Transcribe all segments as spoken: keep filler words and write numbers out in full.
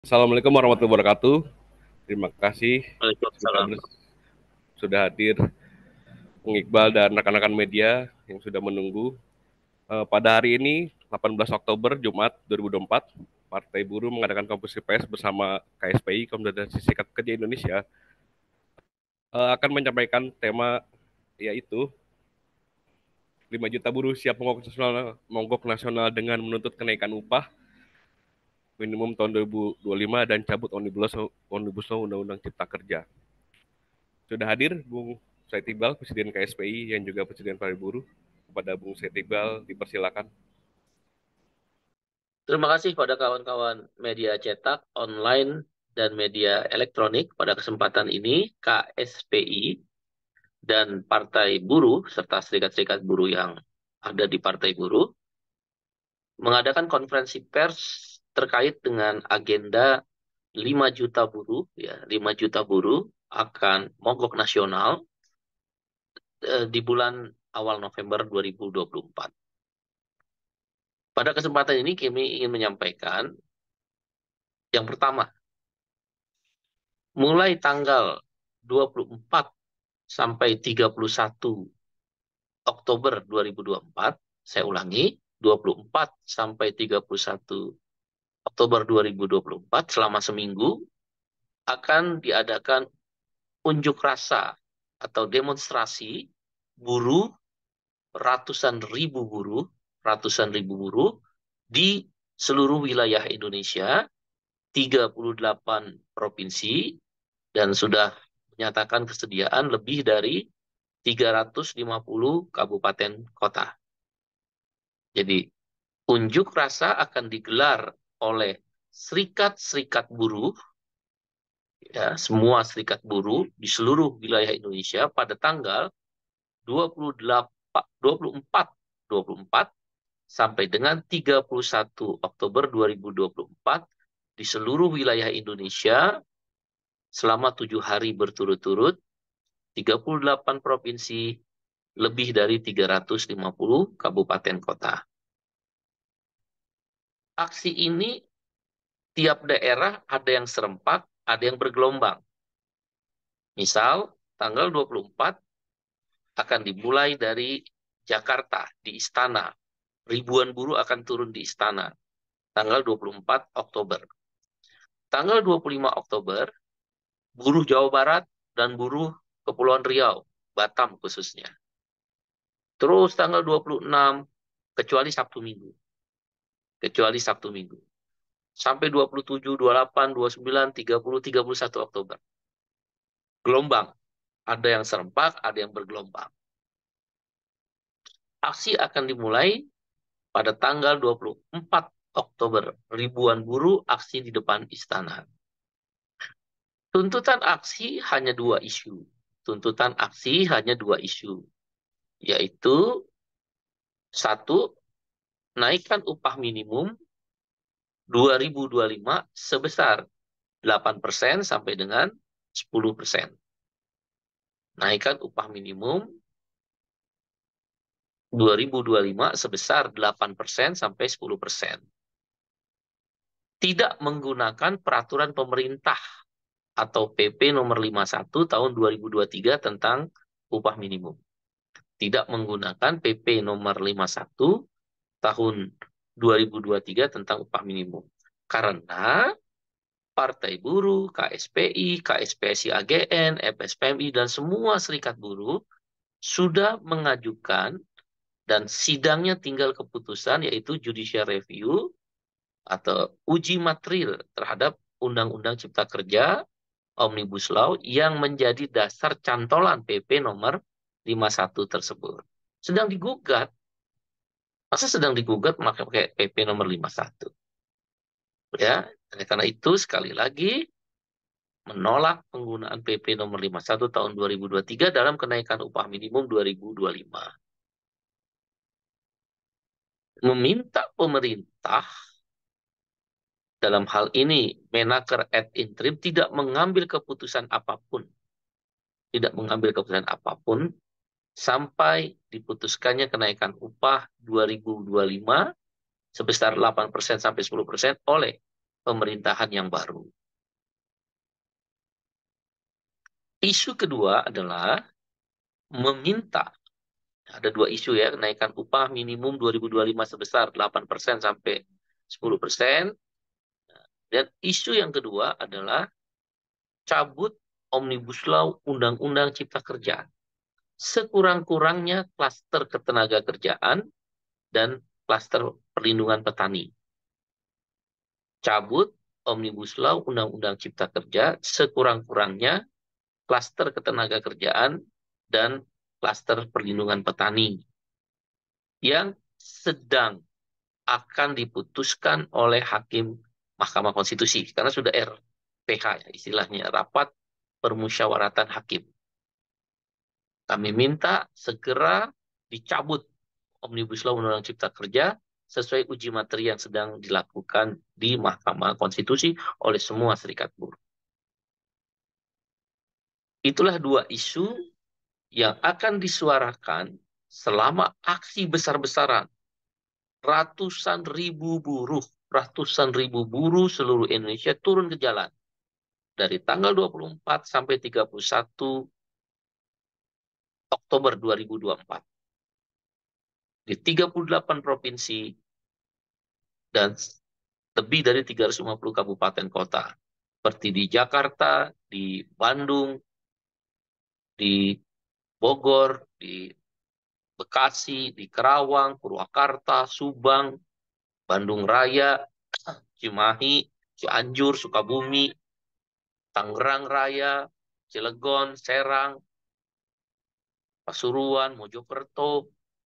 Assalamualaikum warahmatullahi wabarakatuh. Terima kasih sudah, Waalaikumsalam. sudah hadir Bung Iqbal dan rekan-rekan media yang sudah menunggu. Eh, pada hari ini, delapan belas Oktober, Jumat dua ribu dua puluh empat, Partai Buruh mengadakan konferensi pers bersama K S P I, Konfederasi Serikat Pekerja Indonesia, eh, akan menyampaikan tema yaitu lima juta buruh siap mogok nasional, mogok nasional dengan menuntut kenaikan upah minimum tahun dua ribu dua puluh lima dan cabut Omnibus Law, Omnibus Law Undang-Undang Cipta Kerja. Sudah hadir Bung Said Iqbal, Presiden K S P I yang juga Presiden Partai Buruh. Kepada Bung Said Iqbal, dipersilakan. Terima kasih pada kawan-kawan media cetak, online, dan media elektronik. Pada kesempatan ini, K S P I dan Partai Buruh, serta serikat-serikat buruh yang ada di Partai Buruh, mengadakan konferensi pers terkait dengan agenda lima juta buruh, ya, lima juta buruh akan mogok nasional eh, di bulan awal November dua ribu dua puluh empat. Pada kesempatan ini kami ingin menyampaikan yang pertama, mulai tanggal dua puluh empat sampai tiga puluh satu Oktober dua ribu dua puluh empat, saya ulangi, dua puluh empat sampai tiga puluh satu Oktober dua ribu dua puluh empat, selama seminggu akan diadakan unjuk rasa atau demonstrasi buruh, ratusan ribu buruh, ratusan ribu buruh di seluruh wilayah Indonesia, tiga puluh delapan provinsi, dan sudah menyatakan kesediaan lebih dari tiga ratus lima puluh kabupaten kota. Jadi, unjuk rasa akan digelar oleh serikat-serikat buruh, ya, semua serikat buruh di seluruh wilayah Indonesia pada tanggal dua puluh delapan, dua puluh empat, dua puluh empat sampai dengan tiga puluh satu Oktober dua ribu dua puluh empat di seluruh wilayah Indonesia selama tujuh hari berturut-turut, tiga puluh delapan provinsi, lebih dari tiga ratus lima puluh kabupaten kota. Aksi ini tiap daerah ada yang serempak, ada yang bergelombang. Misal, tanggal dua puluh empat akan dimulai dari Jakarta, di Istana. Ribuan buruh akan turun di Istana, tanggal dua puluh empat Oktober. Tanggal dua puluh lima Oktober, buruh Jawa Barat dan buruh Kepulauan Riau, Batam khususnya. Terus tanggal dua puluh enam, kecuali Sabtu Minggu. Kecuali Sabtu Minggu. Sampai dua puluh tujuh, dua puluh delapan, dua puluh sembilan, tiga puluh, tiga puluh satu Oktober. Gelombang. Ada yang serempak, ada yang bergelombang. Aksi akan dimulai pada tanggal dua puluh empat Oktober. Ribuan buruh aksi di depan istana. Tuntutan aksi hanya dua isu. Tuntutan aksi hanya dua isu. Yaitu, satu, naikkan upah minimum dua ribu dua puluh lima sebesar delapan persen sampai dengan sepuluh persen. Naikkan upah minimum dua ribu dua puluh lima sebesar delapan persen sampai sepuluh persen. Tidak menggunakan peraturan pemerintah atau P P nomor lima puluh satu tahun dua ribu dua puluh tiga tentang upah minimum. Tidak menggunakan P P nomor lima puluh satu tahun dua ribu dua puluh tiga tentang upah minimum. Karena Partai Buruh, K S P I, K S P S I A G N, F S P M I, dan semua serikat buruh sudah mengajukan dan sidangnya tinggal keputusan, yaitu judicial review atau uji material terhadap Undang-Undang Cipta Kerja Omnibus Law yang menjadi dasar cantolan P P nomor lima puluh satu tersebut. Sedang digugat. Masa sedang digugat maka pakai P P nomor lima puluh satu? Ya, karena itu sekali lagi menolak penggunaan P P nomor lima puluh satu tahun dua ribu dua puluh tiga dalam kenaikan upah minimum dua ribu dua puluh lima. Meminta pemerintah, dalam hal ini Menaker ad interim, tidak mengambil keputusan apapun. Tidak mengambil keputusan apapun sampai diputuskannya kenaikan upah dua ribu dua puluh lima sebesar delapan persen sampai sepuluh persen oleh pemerintahan yang baru. Isu kedua adalah meminta, ada dua isu ya, kenaikan upah minimum dua ribu dua puluh lima sebesar delapan persen sampai sepuluh persen. Dan isu yang kedua adalah cabut Omnibus Law Undang-Undang Cipta Kerja. Sekurang-kurangnya klaster ketenaga kerjaan dan klaster perlindungan petani. Cabut Omnibus Law Undang-Undang Cipta Kerja sekurang-kurangnya klaster ketenaga kerjaan dan klaster perlindungan petani yang sedang akan diputuskan oleh hakim Mahkamah Konstitusi karena sudah R P H ya, istilahnya rapat permusyawaratan hakim. Kami minta segera dicabut Omnibus Law Undang-Undang Cipta Kerja sesuai uji materi yang sedang dilakukan di Mahkamah Konstitusi oleh semua serikat buruh. Itulah dua isu yang akan disuarakan selama aksi besar-besaran. Ratusan ribu buruh, ratusan ribu buruh seluruh Indonesia turun ke jalan. Dari tanggal dua puluh empat sampai tiga puluh satu Oktober dua ribu dua puluh empat. Di tiga puluh delapan provinsi dan lebih dari tiga ratus lima puluh kabupaten kota. Seperti di Jakarta, di Bandung, di Bogor, di Bekasi, di Kerawang, Purwakarta, Subang, Bandung Raya, Cimahi, Cianjur, Sukabumi, Tangerang Raya, Cilegon, Serang, Pasuruan, Mojokerto,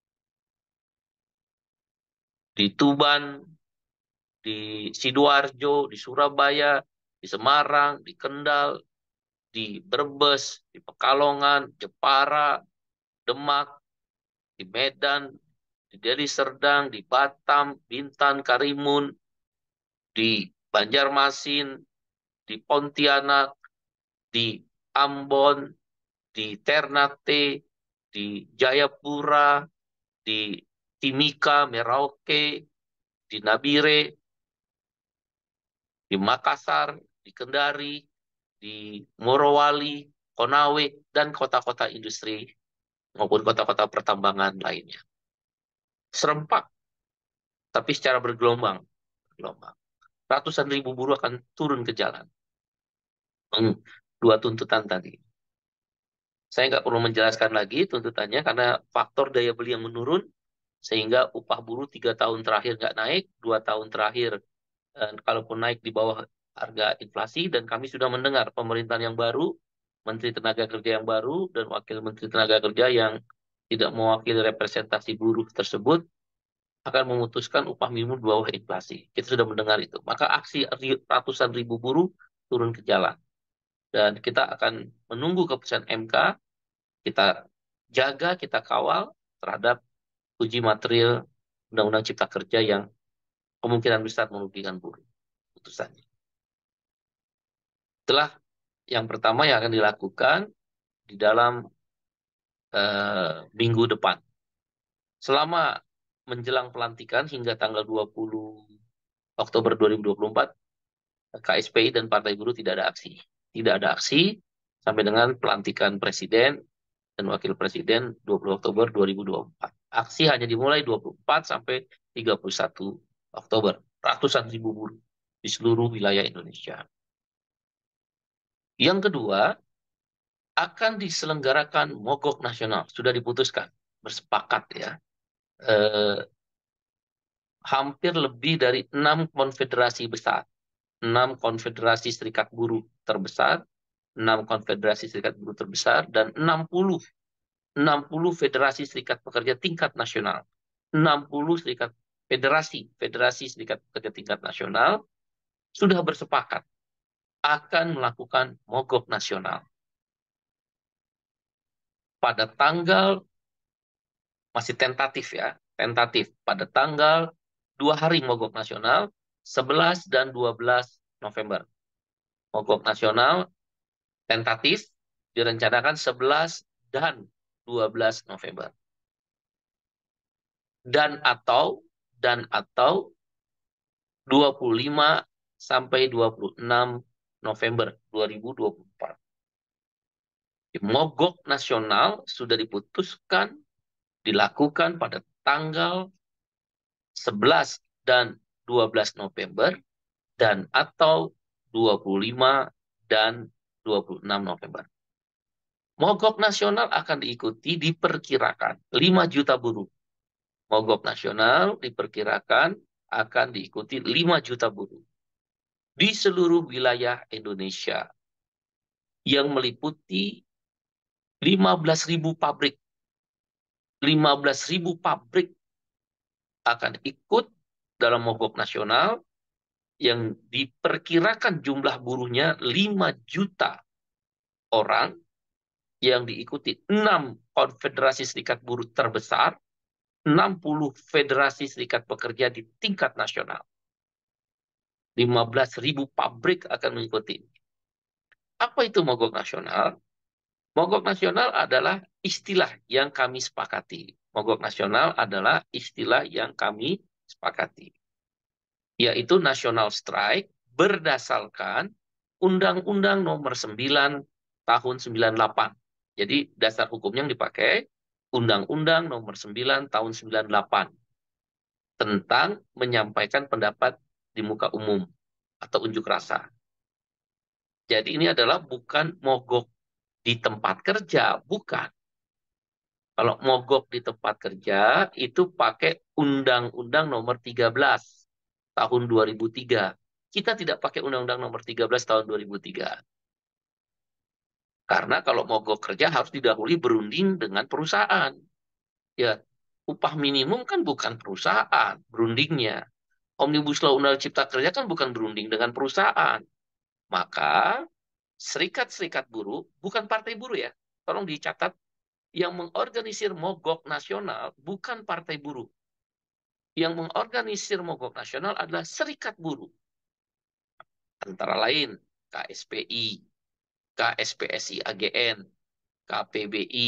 di Tuban, di Sidoarjo, di Surabaya, di Semarang, di Kendal, di Brebes, di Pekalongan, Jepara, Demak, di Medan, di Deli Serdang, di Batam, Bintan, Karimun, di Banjarmasin, di Pontianak, di Ambon, di Ternate, di Jayapura, di Timika, Merauke, di Nabire, di Makassar, di Kendari, di Morowali, Konawe, dan kota-kota industri maupun kota-kota pertambangan lainnya. Serempak, tapi secara bergelombang. bergelombang. Ratusan ribu buruh akan turun ke jalan. Hmm, dua tuntutan tadi. Saya nggak perlu menjelaskan lagi tuntutannya karena faktor daya beli yang menurun sehingga upah buruh tiga tahun terakhir nggak naik, dua tahun terakhir eh, kalaupun naik di bawah harga inflasi dan kami sudah mendengar pemerintahan yang baru, Menteri Tenaga Kerja yang baru dan Wakil Menteri Tenaga Kerja yang tidak mewakili representasi buruh tersebut akan memutuskan upah minimum di bawah inflasi. Kita sudah mendengar itu. Maka aksi ratusan ribu buruh turun ke jalan. Dan kita akan menunggu keputusan M K, kita jaga, kita kawal terhadap uji material Undang-Undang Cipta Kerja yang kemungkinan besar merugikan buruh. Putusannya. Itulah yang pertama yang akan dilakukan di dalam uh, minggu depan. Selama menjelang pelantikan hingga tanggal dua puluh Oktober dua ribu dua puluh empat, K S P I dan Partai Buruh tidak ada aksi. Tidak ada aksi sampai dengan pelantikan Presiden dan Wakil Presiden dua puluh Oktober dua ribu dua puluh empat. Aksi hanya dimulai dua puluh empat sampai tiga puluh satu Oktober. Ratusan ribu buruh di seluruh wilayah Indonesia. Yang kedua, akan diselenggarakan mogok nasional. Sudah diputuskan, bersepakat ya. Eh, hampir lebih dari enam konfederasi besar. Enam konfederasi serikat buruh terbesar, enam konfederasi serikat buruh terbesar, dan enam puluh, enam puluh federasi serikat pekerja tingkat nasional. enam puluh serikat federasi, federasi serikat pekerja tingkat nasional sudah bersepakat akan melakukan mogok nasional. Pada tanggal, masih tentatif ya, tentatif, pada tanggal dua hari mogok nasional, sebelas dan dua belas November. Mogok nasional tentatif direncanakan sebelas dan dua belas November. Dan atau dan atau dua puluh lima sampai dua puluh enam November dua ribu dua puluh empat. Mogok nasional sudah diputuskan dilakukan pada tanggal sebelas dan dua belas November dan atau dua puluh lima dan dua puluh enam November. Mogok nasional akan diikuti diperkirakan lima juta buruh. Mogok nasional diperkirakan akan diikuti lima juta buruh di seluruh wilayah Indonesia yang meliputi lima belas ribu pabrik. lima belas ribu pabrik akan ikut dalam mogok nasional yang diperkirakan jumlah buruhnya lima juta orang yang diikuti enam konfederasi serikat buruh terbesar, enam puluh federasi serikat pekerja di tingkat nasional. lima belas ribu pabrik akan mengikuti. Apa itu mogok nasional? Mogok nasional adalah istilah yang kami sepakati. Mogok nasional adalah istilah yang kami sepakati. Yaitu national strike berdasarkan Undang-Undang Nomor sembilan Tahun sembilan puluh delapan. Jadi dasar hukumnya yang dipakai Undang-Undang Nomor sembilan Tahun sembilan puluh delapan tentang menyampaikan pendapat di muka umum atau unjuk rasa. Jadi ini adalah bukan mogok di tempat kerja, bukan. Kalau mogok di tempat kerja, itu pakai Undang-Undang Nomor tiga belas Tahun dua ribu tiga. Kita tidak pakai Undang-Undang Nomor tiga belas Tahun dua ribu tiga. Karena kalau mogok kerja harus didahului berunding dengan perusahaan. Ya, upah minimum kan bukan perusahaan, berundingnya. Omnibus Law Undang Cipta Kerja kan bukan berunding dengan perusahaan. Maka serikat-serikat buruh, bukan partai buruh ya, tolong dicatat, yang mengorganisir mogok nasional bukan partai buruh. Yang mengorganisir mogok nasional adalah serikat buruh. Antara lain K S P I, K S P S I A G N, K P B I,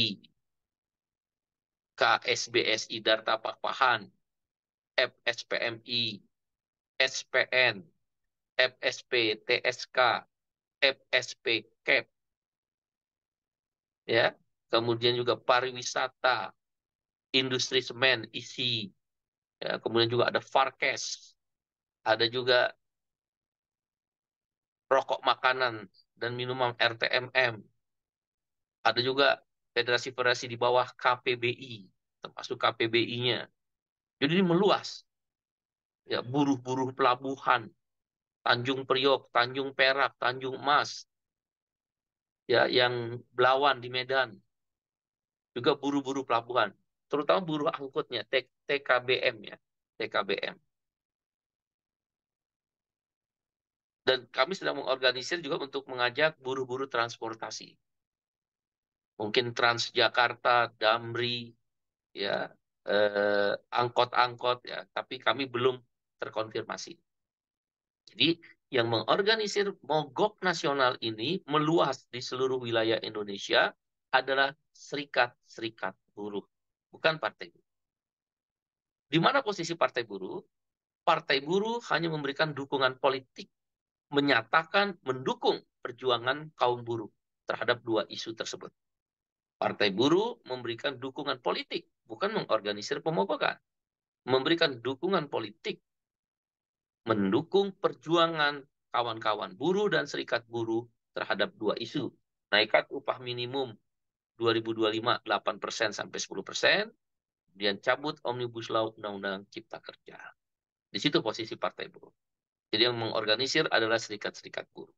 K S B S I Darta Pakpahan, F S P M I, S P N, F S P T S K, F S P K E P, ya. Kemudian juga pariwisata, industri semen, I S I, ya. Kemudian juga ada Farkes, ada juga rokok makanan dan minuman R T M M, ada juga federasi-federasi di bawah K P B I, termasuk K P B I-nya. Jadi ini meluas, ya, buruh-buruh pelabuhan, Tanjung Priok, Tanjung Perak, Tanjung Mas, ya, yang Belawan di Medan, juga buruh-buruh pelabuhan, terutama buruh angkutnya, T K B M ya, T K B M. Dan kami sedang mengorganisir juga untuk mengajak buruh-buruh transportasi. Mungkin Transjakarta, Damri, ya, eh, angkot-angkot ya, tapi kami belum terkonfirmasi. Jadi yang mengorganisir mogok nasional ini meluas di seluruh wilayah Indonesia adalah serikat-serikat buruh, bukan partai buruh. Di mana posisi partai buruh? Partai buruh hanya memberikan dukungan politik, menyatakan mendukung perjuangan kaum buruh terhadap dua isu tersebut. Partai buruh memberikan dukungan politik, bukan mengorganisir pemogokan. Memberikan dukungan politik, mendukung perjuangan kawan-kawan buruh dan serikat buruh terhadap dua isu. Naikkan upah minimum dua ribu dua puluh lima delapan persen sampai sepuluh persen, kemudian cabut Omnibus Law Undang-Undang Cipta Kerja. Di situ posisi partai buruh. Jadi yang mengorganisir adalah serikat-serikat buruh.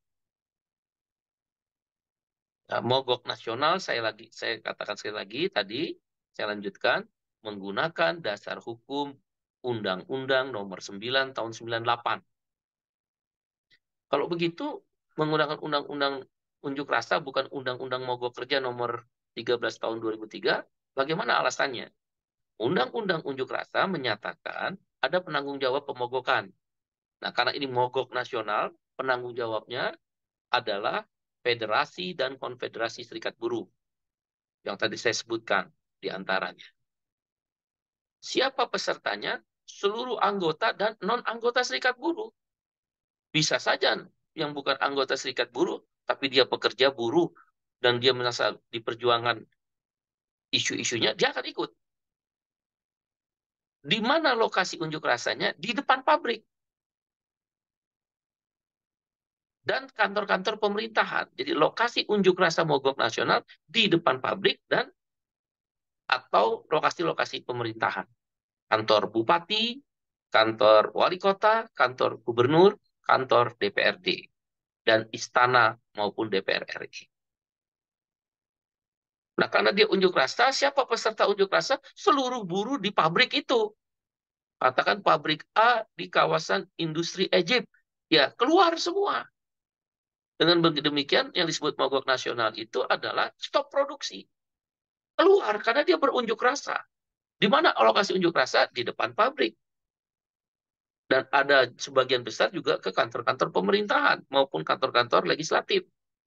Nah, mogok nasional, saya lagi saya katakan sekali lagi tadi, saya lanjutkan, menggunakan dasar hukum Undang-Undang Nomor sembilan Tahun sembilan puluh delapan. Kalau begitu, menggunakan Undang-Undang Unjuk Rasa bukan Undang-Undang Mogok Kerja Nomor tiga belas Tahun dua ribu tiga, bagaimana alasannya? Undang-Undang Unjuk Rasa menyatakan ada penanggung jawab pemogokan. Nah, karena ini mogok nasional, penanggung jawabnya adalah Federasi dan Konfederasi Serikat Buruh yang tadi saya sebutkan di antaranya. Siapa pesertanya? Seluruh anggota dan non-anggota serikat buruh. Bisa saja yang bukan anggota serikat buruh, tapi dia pekerja buruh dan dia merasa diperjuangkan isu-isunya, dia akan ikut. Di mana lokasi unjuk rasanya? Di depan pabrik dan kantor-kantor pemerintahan. Jadi lokasi unjuk rasa mogok nasional di depan pabrik dan atau lokasi-lokasi pemerintahan. Kantor bupati, kantor wali kota, kantor gubernur, kantor D P R D, dan istana maupun D P R R I. Nah, karena dia unjuk rasa, siapa peserta unjuk rasa? Seluruh buruh di pabrik itu. Katakan pabrik A di kawasan industri Egypt. Ya, keluar semua. Dengan demikian, yang disebut mogok nasional itu adalah stop produksi. Keluar, karena dia berunjuk rasa. Di mana alokasi unjuk rasa? Di depan pabrik. Dan ada sebagian besar juga ke kantor-kantor pemerintahan maupun kantor-kantor legislatif.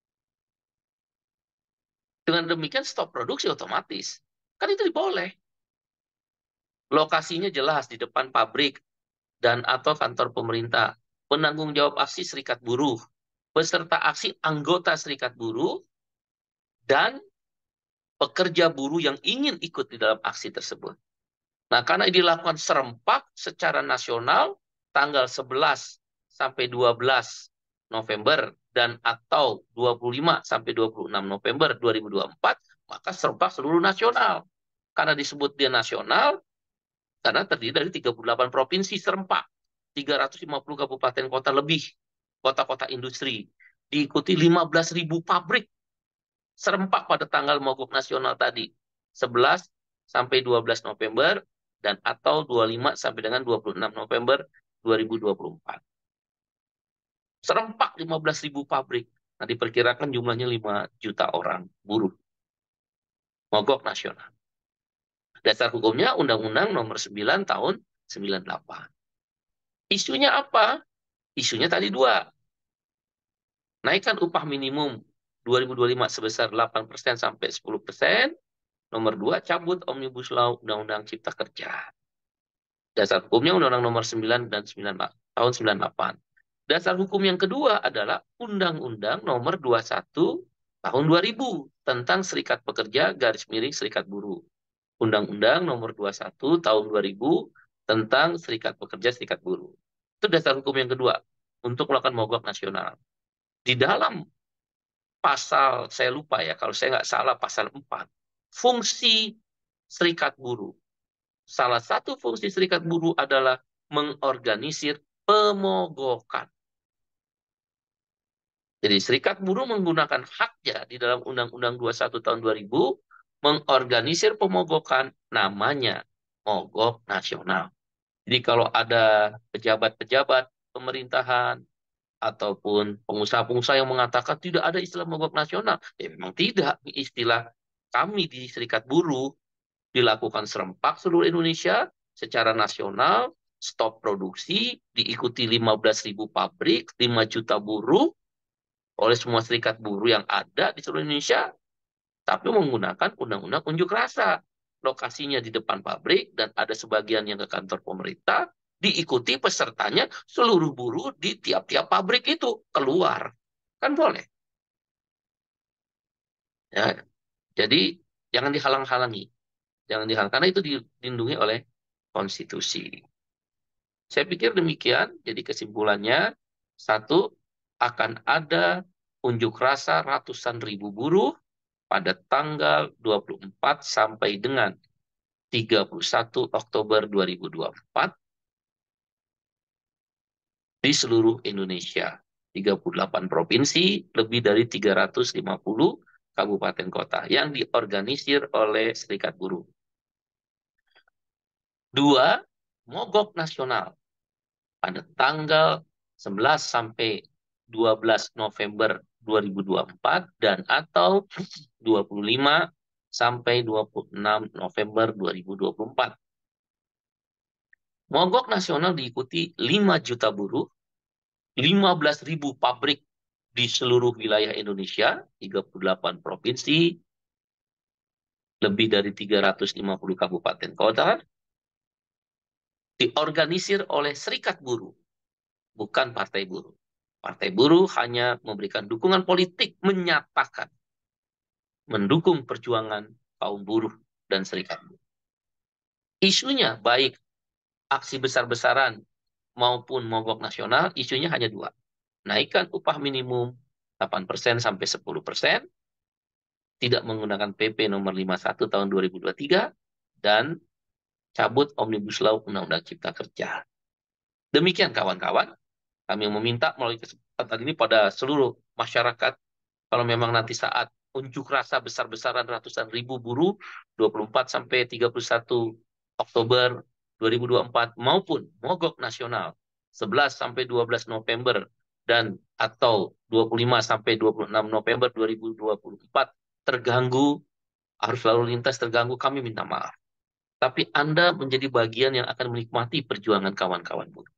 Dengan demikian stop produksi otomatis. Kan itu boleh. Lokasinya jelas di depan pabrik dan atau kantor pemerintah. Penanggung jawab aksi serikat buruh. Peserta aksi anggota serikat buruh dan pekerja buruh yang ingin ikut di dalam aksi tersebut. Nah, karena ini dilakukan serempak secara nasional tanggal sebelas sampai dua belas November dan atau dua puluh lima sampai dua puluh enam November dua ribu dua puluh empat, maka serempak seluruh nasional. Karena disebut dia nasional, karena terdiri dari tiga puluh delapan provinsi serempak, tiga ratus lima puluh kabupaten kota lebih, kota-kota industri, diikuti lima belas ribu pabrik serempak pada tanggal mogok nasional tadi, sebelas sampai dua belas November dan atau dua puluh lima sampai dengan dua puluh enam November dua ribu dua puluh empat. Serempak lima belas ribu pabrik. Nah, diperkirakan jumlahnya lima juta orang buruh. Mogok nasional. Dasar hukumnya Undang-Undang Nomor sembilan tahun sembilan puluh delapan. Isunya apa? Isunya tadi dua. Naikkan upah minimum dua ribu dua puluh lima sebesar delapan persen sampai sepuluh persen. Nomor dua, cabut Omnibus Law Undang-Undang Cipta Kerja. Dasar hukumnya Undang-Undang Nomor sembilan dan sembilan tahun sembilan puluh delapan. Dasar hukum yang kedua adalah Undang-Undang Nomor dua puluh satu tahun dua ribu tentang Serikat Pekerja garis miring Serikat Buruh. Undang-Undang Nomor dua puluh satu tahun dua ribu tentang Serikat Pekerja Serikat Buruh. Itu dasar hukum yang kedua untuk melakukan mogok nasional. Di dalam pasal, saya lupa ya, kalau saya nggak salah pasal empat, fungsi serikat buruh. Salah satu fungsi serikat buruh adalah mengorganisir pemogokan. Jadi serikat buruh menggunakan haknya di dalam Undang-Undang dua puluh satu tahun dua ribu mengorganisir pemogokan, namanya mogok nasional. Jadi kalau ada pejabat-pejabat pemerintahan ataupun pengusaha-pengusaha yang mengatakan tidak ada istilah mogok nasional, ya memang tidak. Istilah kami di serikat buruh dilakukan serempak seluruh Indonesia secara nasional, stop produksi, diikuti lima belas ribu pabrik, lima juta buruh oleh semua serikat buruh yang ada di seluruh Indonesia, tapi menggunakan undang-undang unjuk rasa. Lokasinya di depan pabrik dan ada sebagian yang ke kantor pemerintah, diikuti pesertanya seluruh buruh di tiap-tiap pabrik itu keluar. Kan boleh. Ya. Jadi jangan dihalang-halangi. Jangan dihalang karena itu dilindungi oleh konstitusi. Saya pikir demikian. Jadi kesimpulannya, satu, akan ada unjuk rasa ratusan ribu buruh pada tanggal dua puluh empat sampai dengan tiga puluh satu Oktober dua ribu dua puluh empat di seluruh Indonesia. tiga puluh delapan provinsi, lebih dari tiga ratus lima puluh kabupaten kota yang diorganisir oleh serikat buruh. Dua, mogok nasional pada tanggal sebelas sampai dua belas November dua ribu dua puluh empat dan atau dua puluh lima sampai dua puluh enam November dua ribu dua puluh empat. Mogok nasional diikuti lima juta buruh, lima belas ribu pabrik di seluruh wilayah Indonesia, tiga puluh delapan provinsi, lebih dari tiga ratus lima puluh kabupaten kota, diorganisir oleh serikat buruh, bukan partai buruh. Partai Buruh hanya memberikan dukungan politik, menyatakan mendukung perjuangan kaum buruh dan serikat buruh. Isunya baik aksi besar-besaran maupun mogok nasional, isunya hanya dua. Naikkan upah minimum delapan persen sampai sepuluh persen, tidak menggunakan P P nomor lima puluh satu tahun dua ribu dua puluh tiga, dan cabut Omnibus Law Undang-Undang Cipta Kerja. Demikian kawan-kawan, kami meminta melalui kesempatan ini pada seluruh masyarakat, kalau memang nanti saat unjuk rasa besar-besaran ratusan ribu buruh dua puluh empat sampai tiga puluh satu Oktober dua ribu dua puluh empat maupun mogok nasional sebelas sampai dua belas November dan atau dua puluh lima sampai dua puluh enam November dua ribu dua puluh empat terganggu, arus lalu lintas terganggu, kami minta maaf. Tapi Anda menjadi bagian yang akan menikmati perjuangan kawan-kawan buruh.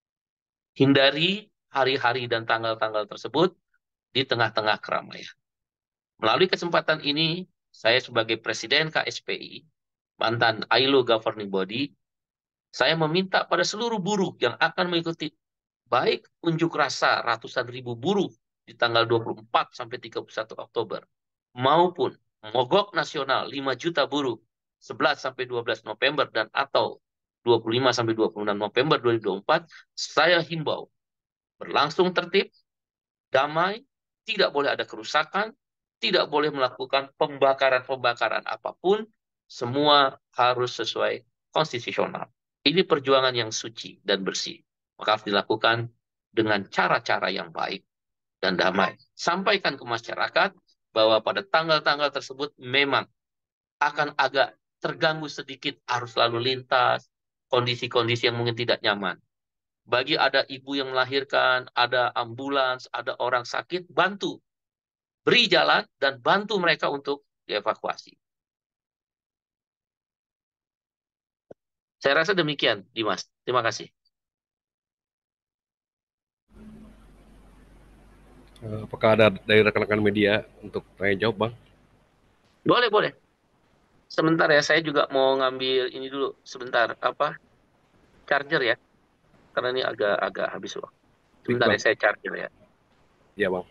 Hindari hari-hari dan tanggal-tanggal tersebut di tengah-tengah keramaian. Melalui kesempatan ini, saya sebagai Presiden K S P I, mantan I L O Governing Body, saya meminta pada seluruh buruh yang akan mengikuti baik unjuk rasa ratusan ribu buruh di tanggal dua puluh empat sampai tiga puluh satu Oktober, maupun mogok nasional lima juta buruh sebelas sampai dua belas November dan atau dua puluh lima sampai dua puluh enam November dua ribu dua puluh empat, saya himbau berlangsung tertib, damai, tidak boleh ada kerusakan, tidak boleh melakukan pembakaran-pembakaran apapun, semua harus sesuai konstitusional. Ini perjuangan yang suci dan bersih. Maka harus dilakukan dengan cara-cara yang baik dan damai. Sampaikan ke masyarakat bahwa pada tanggal-tanggal tersebut memang akan agak terganggu sedikit arus lalu lintas, kondisi-kondisi yang mungkin tidak nyaman. Bagi ada ibu yang melahirkan, ada ambulans, ada orang sakit, bantu. Beri jalan dan bantu mereka untuk dievakuasi. Saya rasa demikian, Dimas. Terima kasih. Eh, Apakah ada dari rekan-rekan media untuk tanya jawab, Bang? Boleh, boleh. Sebentar ya, saya juga mau ngambil ini dulu. Sebentar, apa? Charger ya. Karena ini agak-agak habis waktu. Baik, Sebentar ya, Bang. saya charger ya. Ya, Bang.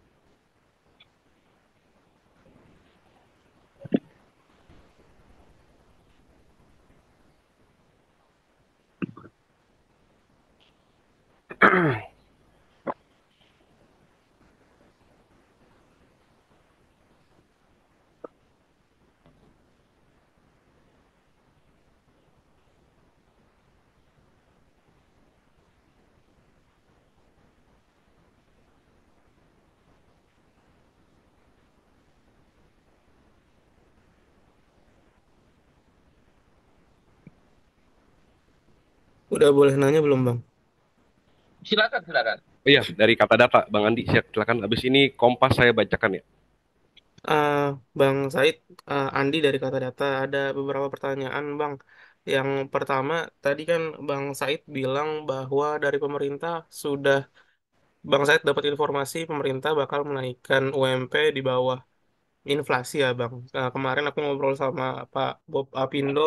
Udah boleh nanya belum, Bang? Silakan, silakan. Oh iya, dari kata data, Bang Andi, silakan. Habis ini Kompas saya bacakan ya. Ah, Bang Said, ah, Andi dari Kata Data, ada beberapa pertanyaan, Bang. Yang pertama, tadi kan Bang Said bilang bahwa dari pemerintah sudah, Bang Said dapat informasi pemerintah bakal menaikkan U M P di bawah inflasi ya, Bang. Nah, kemarin aku ngobrol sama Pak Bob Apindo,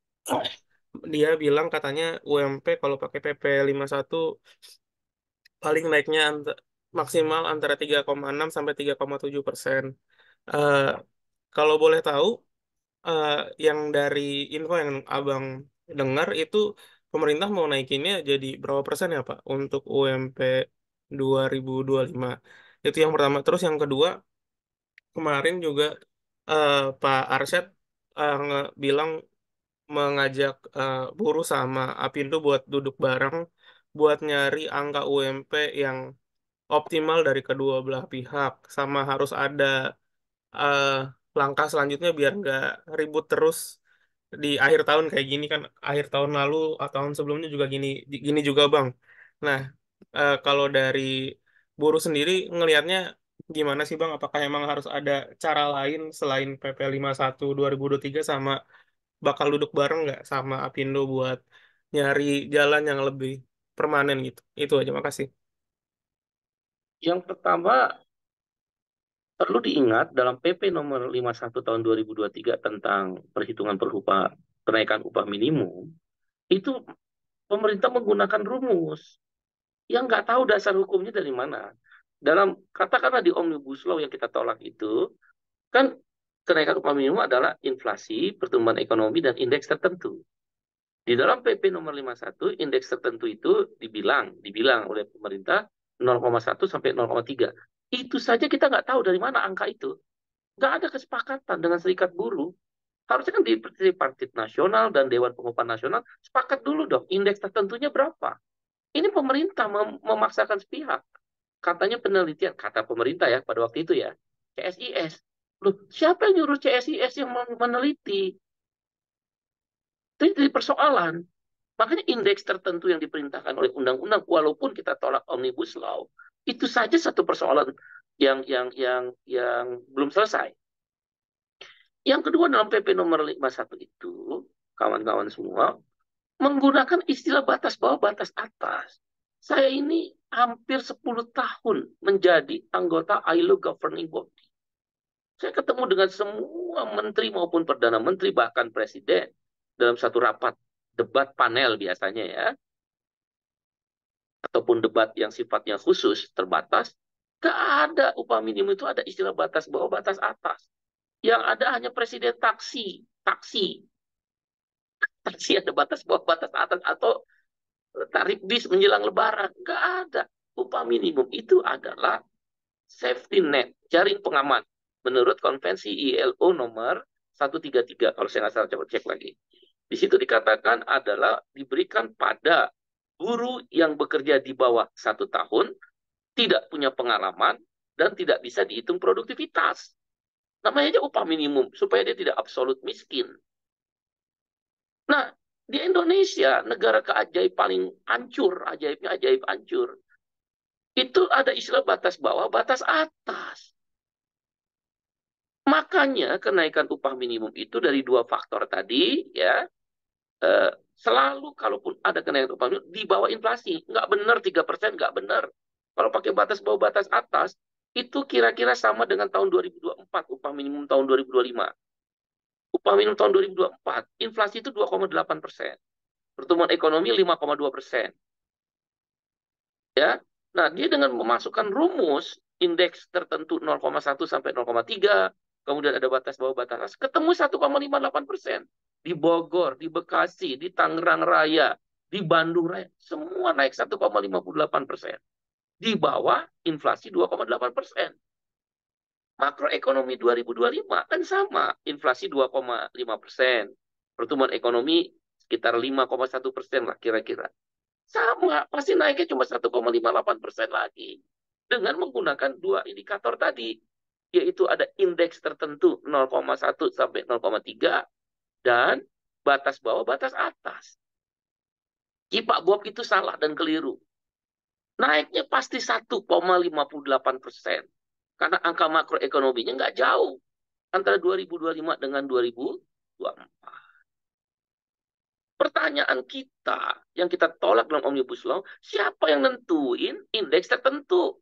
dia bilang katanya U M P kalau pakai P P satu paling naiknya ant- maksimal antara tiga koma enam sampai tiga koma tujuh persen. Eh, Kalau boleh tahu, eh, yang dari info yang Abang dengar itu pemerintah mau naikinnya jadi berapa persen ya Pak untuk U M P dua ribu dua puluh lima? Itu yang pertama. Terus yang kedua, kemarin juga eh, Pak Arsyad eh, nge- bilang mengajak eh, buruh sama Apindo buat duduk bareng buat nyari angka U M P yang optimal dari kedua belah pihak, sama harus ada eh, langkah selanjutnya biar nggak ribut terus di akhir tahun kayak gini kan. Akhir tahun lalu atau tahun sebelumnya juga gini gini juga, Bang. Nah, eh, kalau dari buruh sendiri ngelihatnya gimana sih, Bang? Apakah emang harus ada cara lain selain P P lima puluh satu dua ribu dua puluh tiga, sama bakal duduk bareng nggak sama Apindo buat nyari jalan yang lebih permanen gitu? Itu aja, makasih. Yang pertama, perlu diingat dalam P P nomor lima puluh satu tahun dua ribu dua puluh tiga tentang perhitungan perupah kenaikan upah minimum, itu pemerintah menggunakan rumus. yang nggak tahu dasar hukumnya dari mana. Dalam katakanlah di Omnibus Law yang kita tolak itu, kan kenaikan upah minimum adalah inflasi, pertumbuhan ekonomi, dan indeks tertentu. Di dalam P P nomor lima puluh satu, indeks tertentu itu dibilang, dibilang oleh pemerintah nol koma satu sampai nol koma tiga. Itu saja kita nggak tahu dari mana angka itu. Nggak ada kesepakatan dengan serikat buruh. Harusnya kan di Tripartit Nasional dan Dewan Pengupahan Nasional sepakat dulu dong, indeks tertentunya berapa. Ini pemerintah mem memaksakan sepihak. Katanya penelitian, kata pemerintah ya pada waktu itu ya, C S I S. Loh, siapa yang nyuruh C S I S yang meneliti? Itu jadi persoalan. Makanya indeks tertentu yang diperintahkan oleh undang-undang, walaupun kita tolak Omnibus Law, itu saja satu persoalan yang yang yang yang belum selesai. Yang kedua, dalam P P nomor lima puluh satu itu, kawan-kawan semua, menggunakan istilah batas bawah, batas atas. Saya ini hampir sepuluh tahun menjadi anggota I L O Governing Body. Saya ketemu dengan semua menteri maupun perdana menteri, bahkan presiden, dalam satu rapat debat panel biasanya ya, ataupun debat yang sifatnya khusus, terbatas. Gak ada upah minimum itu ada istilah batas bawah, batas atas. Yang ada hanya presiden taksi, taksi. Taksi ada batas bawah, batas atas, atau tarif bis menjelang lebaran. Nggak ada. Upah minimum itu adalah safety net, jaring pengaman. Menurut konvensi I L O nomor seratus tiga puluh tiga, kalau saya nggak salah, coba cek lagi. Di situ dikatakan adalah diberikan pada guru yang bekerja di bawah satu tahun, tidak punya pengalaman, dan tidak bisa dihitung produktivitas. Namanya aja upah minimum, supaya dia tidak absolut miskin. Nah, di Indonesia, negara keajaib paling hancur, ajaibnya ajaib hancur, itu ada istilah batas bawah, batas atas. Makanya kenaikan upah minimum itu dari dua faktor tadi, ya, eh, selalu kalaupun ada kenaikan upah minimum, di bawah inflasi. Nggak benar tiga persen, nggak benar. Kalau pakai batas bawah, batas atas, itu kira-kira sama dengan tahun dua ribu dua puluh empat, upah minimum tahun dua ribu dua puluh lima. Upah minimum tahun dua ribu dua puluh empat, inflasi itu dua koma delapan persen. Pertumbuhan ekonomi lima koma dua persen. Ya. Nah, dia dengan memasukkan rumus indeks tertentu nol koma satu sampai nol koma tiga, kemudian ada batas bawah, batas atas, ketemu satu koma lima delapan persen. Di Bogor, di Bekasi, di Tangerang Raya, di Bandung Raya, semua naik satu koma lima delapan persen. Di bawah inflasi dua koma delapan persen. Makroekonomi dua ribu dua puluh lima kan sama, inflasi dua koma lima persen. Pertumbuhan ekonomi sekitar lima koma satu persen lah kira-kira. Sama, pasti naiknya cuma satu koma lima delapan persen lagi. Dengan menggunakan dua indikator tadi, yaitu ada indeks tertentu nol koma satu sampai nol koma tiga dan batas bawah, batas atas. Jadi Pak Bob itu salah dan keliru. Naiknya pasti satu koma lima delapan persen. Karena angka makroekonominya nggak jauh antara dua ribu dua puluh lima dengan dua ribu dua puluh empat. Pertanyaan kita yang kita tolak dalam Omnibus Law, siapa yang nentuin indeks tertentu?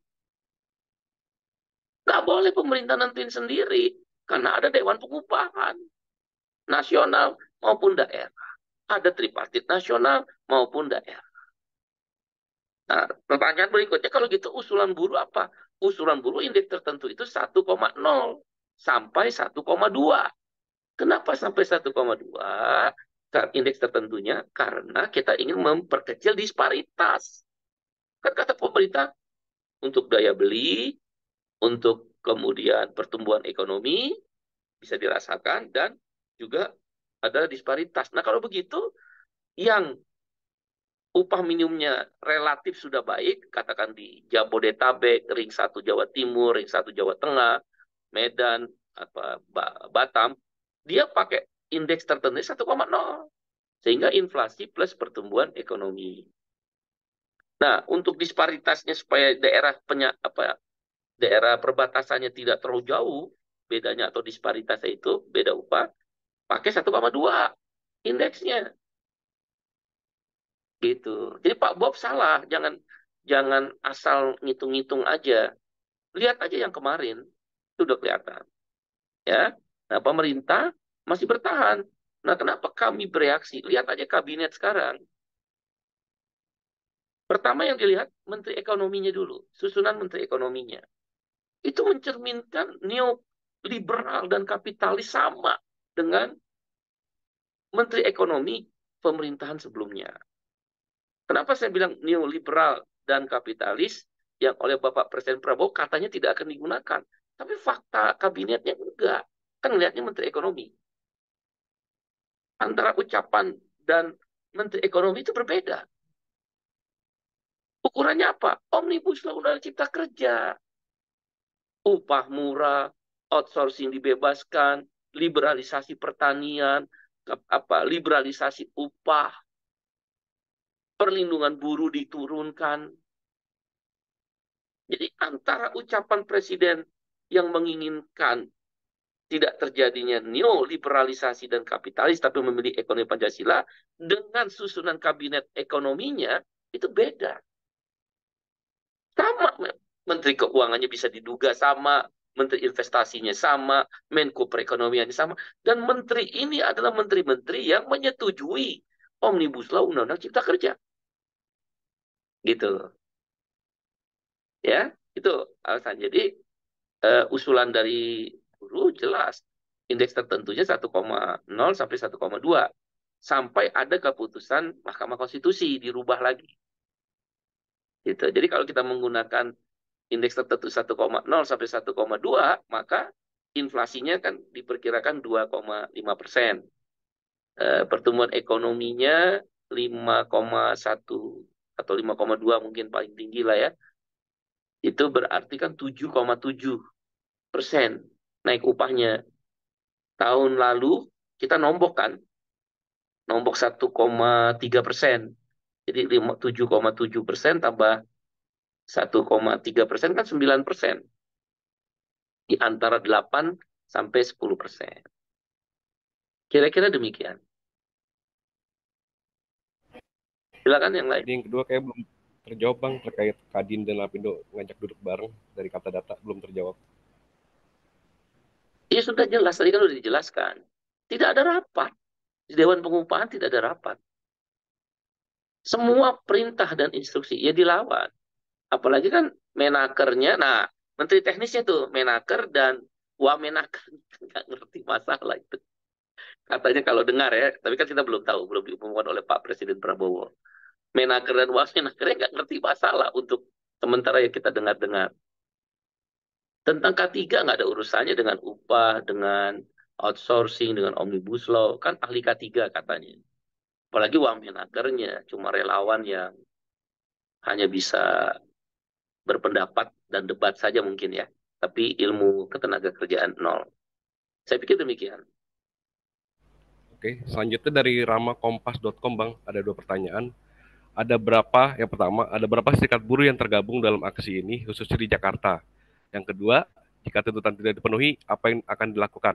Nggak boleh pemerintah nentuin sendiri, karena ada Dewan Pengupahan nasional maupun daerah. Ada tripartit nasional maupun daerah. Nah, pertanyaan berikutnya, kalau gitu usulan buruh apa? Usulan buruh indeks tertentu itu satu koma nol sampai satu koma dua. Kenapa sampai satu koma dua? Indeks tertentunya karena kita ingin memperkecil disparitas. Kan kata pemerintah, untuk daya beli, untuk kemudian pertumbuhan ekonomi bisa dirasakan, dan juga ada disparitas. Nah, kalau begitu, yang upah minimumnya relatif sudah baik, katakan di Jabodetabek, ring satu Jawa Timur, ring satu Jawa Tengah, Medan, apa Batam, dia pakai indeks tertentu satu koma nol. Sehingga inflasi plus pertumbuhan ekonomi. Nah, untuk disparitasnya supaya daerah penya, apa, daerah perbatasannya tidak terlalu jauh, bedanya atau disparitasnya itu, beda upah, pakai satu koma dua indeksnya. Gitu. Jadi Pak Bob salah, jangan jangan asal ngitung-ngitung aja. Lihat aja yang kemarin, itu udah kelihatan. Ya. Nah, pemerintah masih bertahan. Nah, kenapa kami bereaksi? Lihat aja kabinet sekarang. Pertama yang dilihat Menteri Ekonominya dulu, susunan Menteri Ekonominya. Itu mencerminkan neoliberal dan kapitalis sama dengan Menteri Ekonomi pemerintahan sebelumnya. Kenapa saya bilang neoliberal dan kapitalis yang oleh Bapak Presiden Prabowo katanya tidak akan digunakan. Tapi fakta kabinetnya enggak. Kan melihatnya Menteri Ekonomi. Antara ucapan dan Menteri Ekonomi itu berbeda. Ukurannya apa? Omnibus Law Undang-Undang Cipta Kerja. Upah murah, outsourcing dibebaskan, liberalisasi pertanian, apa liberalisasi upah, perlindungan buruh diturunkan. Jadi antara ucapan Presiden yang menginginkan tidak terjadinya neoliberalisasi dan kapitalis, tapi memilih ekonomi Pancasila, dengan susunan kabinet ekonominya, itu beda. Sama, Menteri Keuangannya bisa diduga sama, Menteri Investasinya sama, Menko Perekonomiannya sama, dan Menteri ini adalah menteri-menteri yang menyetujui Omnibus Law Undang-Undang Cipta Kerja. Gitu. Ya, itu alasan. Jadi, uh, usulan dari guru jelas. Indeks tertentunya satu koma nol sampai satu koma dua. Sampai ada keputusan Mahkamah Konstitusi dirubah lagi. Gitu. Jadi kalau kita menggunakan indeks tertentu satu koma nol sampai satu koma dua, maka inflasinya kan diperkirakan dua koma lima persen. Uh, pertumbuhan ekonominya lima koma satu atau lima koma dua mungkin paling tinggi lah ya. Itu berarti kan tujuh koma tujuh persen naik upahnya. Tahun lalu kita nombok kan, nombok satu koma tiga persen. Jadi tujuh koma tujuh persen tambah satu koma tiga persen kan sembilan persen. Di antara delapan sampai sepuluh persen. Kira-kira demikian. Silakan yang lain. Jadi yang kedua kayak belum terjawab Bang, terkait Kadin dan Lapindo ngajak duduk bareng dari kata data belum terjawab. Ya sudah jelas, tadi kan sudah dijelaskan. Tidak ada rapat. Di Dewan Pengupahan tidak ada rapat. Semua perintah dan instruksi ya dilawan. Apalagi kan menakernya, nah menteri teknisnya tuh menaker dan wamenaker nggak ngerti masalah itu. Katanya kalau dengar ya, tapi kan kita belum tahu, belum diumumkan oleh Pak Presiden Prabowo. Menaker dan wamenakernya nggak ngerti masalah untuk sementara yang kita dengar-dengar. Tentang K tiga nggak ada urusannya dengan upah, dengan outsourcing, dengan omnibus law. Kan ahli K tiga katanya. Apalagi wamenakernya cuma relawan yang hanya bisa berpendapat dan debat saja mungkin ya. Tapi ilmu ketenaga kerjaan nol. Saya pikir demikian. Oke, selanjutnya dari rama kompas dot com Bang, ada dua pertanyaan. Ada berapa, yang pertama, ada berapa serikat buruh yang tergabung dalam aksi ini, khususnya di Jakarta? Yang kedua, jika tuntutan tidak dipenuhi, apa yang akan dilakukan?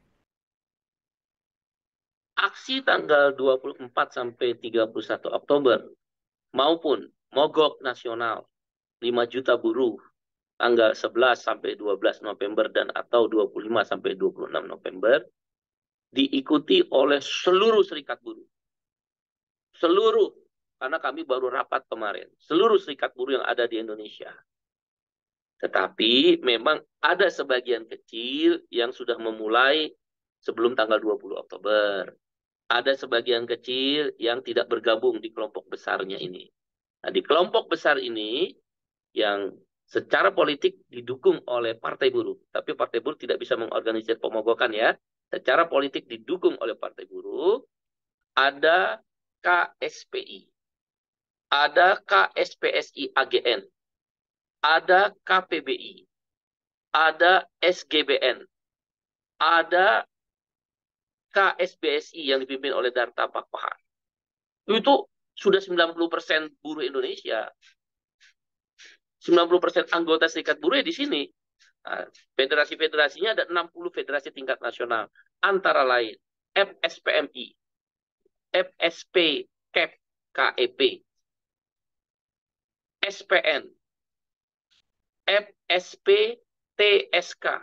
Aksi tanggal dua puluh empat sampai tiga puluh satu Oktober maupun mogok nasional lima juta buruh tanggal sebelas sampai dua belas November dan atau dua puluh lima sampai dua puluh enam November diikuti oleh seluruh serikat buruh. Seluruh, karena kami baru rapat kemarin, seluruh serikat buruh yang ada di Indonesia. Tetapi memang ada sebagian kecil yang sudah memulai sebelum tanggal dua puluh Oktober. Ada sebagian kecil yang tidak bergabung di kelompok besarnya ini. Nah, di kelompok besar ini yang secara politik didukung oleh partai buruh, tapi partai buruh tidak bisa mengorganisir pemogokan ya. Secara politik didukung oleh partai buruh, ada K S P I, ada K S P S I A G N, ada K P B I, ada S G B N, ada K S B S I yang dipimpin oleh Darta Pakpahan. Itu sudah sembilan puluh persen buruh Indonesia. sembilan puluh persen anggota serikat buruh di sini. Nah, federasi-federasinya ada enam puluh federasi tingkat nasional. Antara lain F S P M I, F S P K E P, K E P, S P N, F S P T S K.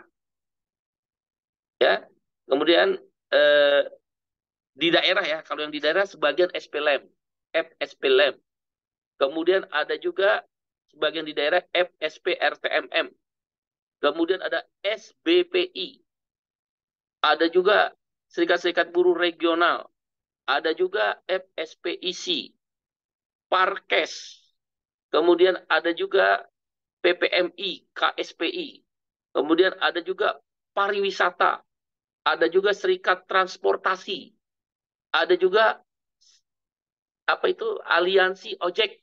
Ya. Kemudian eh, di daerah ya, kalau yang di daerah sebagian S P L E M, F S P L E M. Kemudian ada juga sebagian di daerah F S P R T M M. Kemudian ada S B P I. Ada juga Serikat-Serikat Buruh Regional. Ada juga F S P I C, Parkes. Kemudian ada juga P P M I, K S P I. Kemudian ada juga pariwisata. Ada juga Serikat Transportasi. Ada juga apa itu aliansi ojek.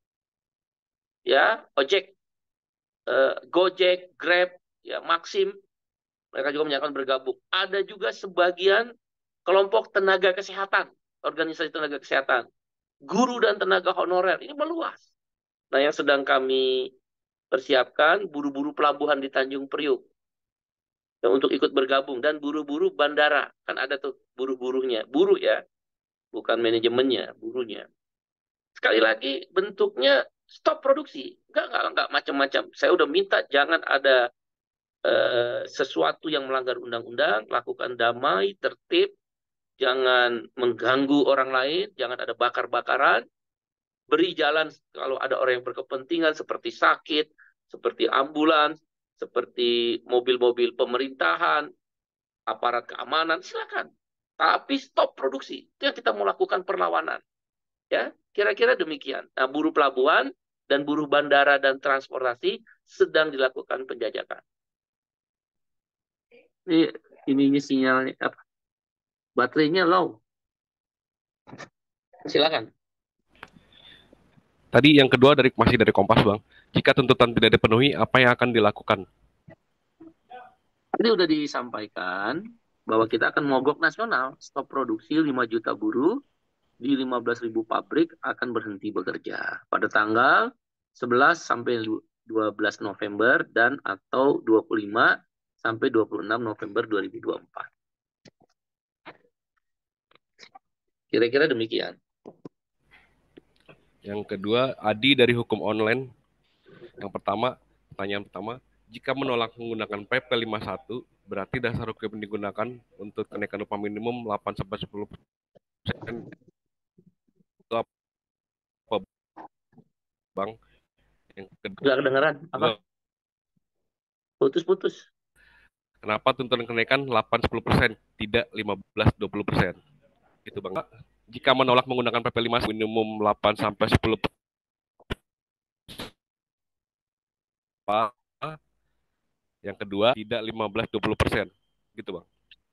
Ya, ojek, eh, Gojek, Grab, ya Maxim. Mereka juga menyatakan bergabung. Ada juga sebagian kelompok tenaga kesehatan, organisasi tenaga kesehatan, guru dan tenaga honorer. Ini meluas. Nah, yang sedang kami persiapkan buru-buru pelabuhan di Tanjung Priuk yang untuk ikut bergabung dan buru-buru bandara. Kan ada tuh buru-burunya. Buru ya, bukan manajemennya, burunya. Sekali lagi bentuknya stop produksi. Enggak, enggak, enggak macam-macam. Saya udah minta jangan ada eh, sesuatu yang melanggar undang-undang, lakukan damai, tertib, jangan mengganggu orang lain, jangan ada bakar-bakaran, beri jalan kalau ada orang yang berkepentingan seperti sakit, seperti ambulans, seperti mobil-mobil pemerintahan, aparat keamanan, silakan. Tapi stop produksi. Itu yang kita mau lakukan perlawanan. Ya, kira-kira demikian. Nah, buruh pelabuhan dan buruh bandara dan transportasi sedang dilakukan penjajakan. Ini ini sinyalnya apa? Baterainya low. Silakan. Tadi yang kedua dari masih dari Kompas, Bang. Jika tuntutan tidak dipenuhi, apa yang akan dilakukan? Tadi sudah disampaikan bahwa kita akan mogok nasional, stop produksi lima juta buruh di lima belas ribu pabrik akan berhenti bekerja pada tanggal sebelas sampai dua belas November dan atau dua puluh lima sampai dua puluh enam November dua ribu dua puluh empat. Kira-kira demikian. Yang kedua, Adi dari Hukum Online. Yang pertama, pertanyaan pertama, jika menolak menggunakan P P lima puluh satu, berarti dasar hukum yang digunakan untuk kenaikan upah minimum delapan sampai sepuluh persen itu apa, Bang? Yang kedua, Nggak kedengeran. Apa? Putus-putus. kenapa tuntutan kenaikan delapan sampai sepuluh persen, tidak lima belas sampai dua puluh persen? Itu, Bang. Jika menolak menggunakan P P lima puluh satu minimum delapan sampai sepuluh persen, yang kedua, tidak lima belas sampai dua puluh persen. Gitu, Bang.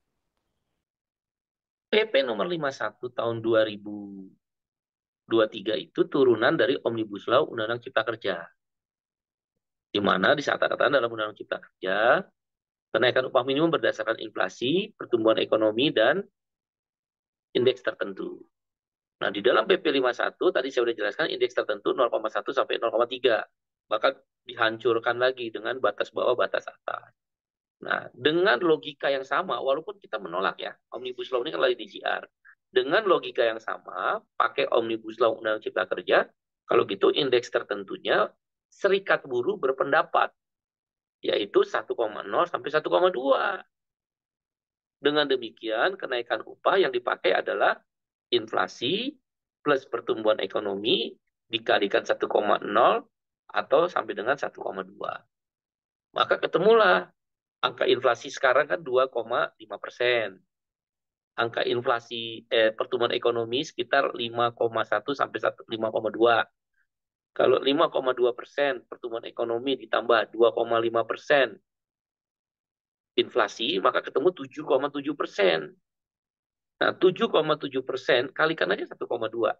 P P nomor lima puluh satu tahun dua ribu dua puluh tiga itu turunan dari Omnibus Law Undang-Undang Cipta Kerja. Di mana disatakan dalam Undang-Undang Cipta Kerja, kenaikan upah minimum berdasarkan inflasi, pertumbuhan ekonomi, dan indeks tertentu. Nah, di dalam P P lima puluh satu, tadi saya sudah jelaskan, indeks tertentu nol koma satu sampai nol koma tiga. Maka dihancurkan lagi dengan batas bawah, batas atas. Nah, dengan logika yang sama, walaupun kita menolak ya, Omnibus Law ini kan lagi di J R. Dengan logika yang sama, pakai Omnibus Law Undang-Undang Cipta Kerja, kalau gitu indeks tertentunya, serikat buruh berpendapat, yaitu satu koma nol sampai satu koma dua. Dengan demikian, kenaikan upah yang dipakai adalah inflasi plus pertumbuhan ekonomi dikalikan satu koma nol atau sampai dengan satu koma dua. Maka ketemulah angka inflasi sekarang kan dua koma lima persen. Angka inflasi eh, pertumbuhan ekonomi sekitar lima koma satu sampai lima koma dua. Kalau lima koma dua persen pertumbuhan ekonomi ditambah dua koma lima persen inflasi, maka ketemu tujuh koma tujuh persen. Nah, tujuh koma tujuh persen kalikan aja satu koma dua.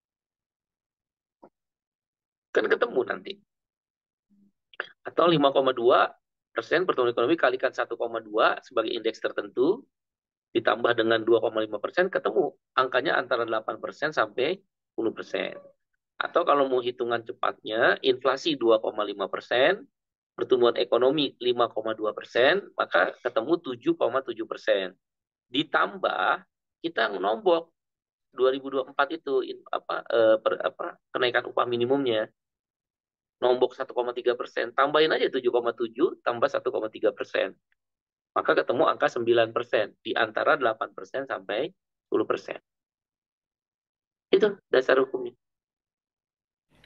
Kan ketemu nanti. Atau lima koma dua persen pertumbuhan ekonomi kalikan satu koma dua sebagai indeks tertentu, ditambah dengan dua koma lima persen, ketemu. Angkanya antara delapan persen sampai sepuluh persen. Atau kalau mau hitungan cepatnya, inflasi dua koma lima persen, pertumbuhan ekonomi lima koma dua persen, maka ketemu tujuh koma tujuh persen. Ditambah, kita nombok dua ribu dua puluh empat itu apa, eh, per, apa kenaikan upah minimumnya. Nombok satu koma tiga persen, tambahin aja tujuh koma tujuh tambah satu koma tiga persen. Maka ketemu angka sembilan persen, di antara delapan persen sampai sepuluh persen. Itu dasar hukumnya.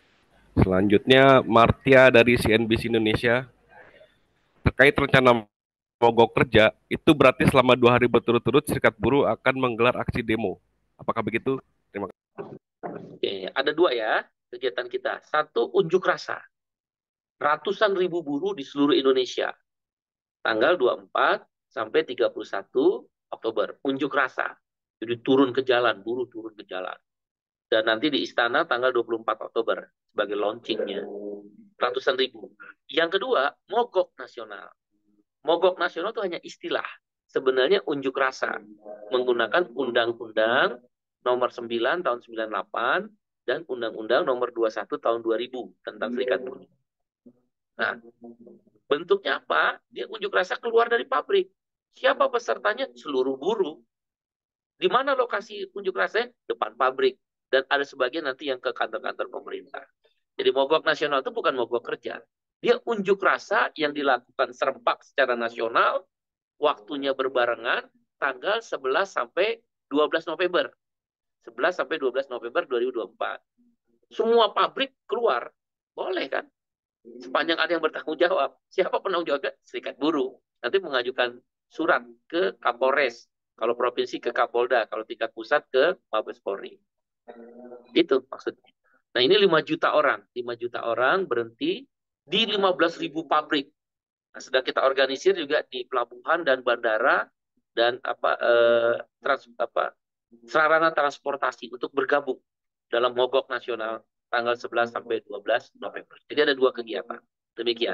Selanjutnya, Martia dari C N B C Indonesia terkait rencana mogok kerja, itu berarti selama dua hari berturut-turut serikat buruh akan menggelar aksi demo. Apakah begitu? Terima kasih. Oke, ada dua ya kegiatan kita. Satu, unjuk rasa. Ratusan ribu buruh di seluruh Indonesia. Tanggal dua puluh empat sampai tiga puluh satu Oktober. Unjuk rasa. Jadi turun ke jalan, buruh turun ke jalan. Dan nanti di Istana tanggal dua puluh empat Oktober sebagai launchingnya. Ratusan ribu. Yang kedua, mogok nasional. Mogok nasional itu hanya istilah. Sebenarnya unjuk rasa. Menggunakan Undang-Undang nomor sembilan tahun sembilan puluh delapan dan Undang-Undang nomor dua puluh satu tahun dua ribu tentang serikat buruh. Nah, bentuknya apa? Dia unjuk rasa keluar dari pabrik. Siapa pesertanya? Seluruh buruh. Di mana lokasi unjuk rasanya? Depan pabrik. Dan ada sebagian nanti yang ke kantor-kantor pemerintah. Jadi mogok nasional itu bukan mogok kerja. Dia unjuk rasa yang dilakukan serempak secara nasional, waktunya berbarengan, tanggal sebelas sampai dua belas November. sebelas sampai dua belas November dua ribu dua puluh empat. Semua pabrik keluar. Boleh kan? Sepanjang ada yang bertanggung jawab. Siapa penanggung jawabnya? Serikat buruh. Nanti mengajukan surat ke Kapolres. Kalau provinsi ke Kapolda. Kalau tingkat pusat ke Mabes Polri. Itu maksudnya. Nah ini lima juta orang. lima juta orang berhenti di lima belas ribu pabrik. Nah, sedang kita organisir juga di pelabuhan dan bandara dan apa, eh, trans, apa sarana transportasi untuk bergabung dalam mogok nasional tanggal sebelas sampai dua belas November. Jadi ada dua kegiatan. Demikian.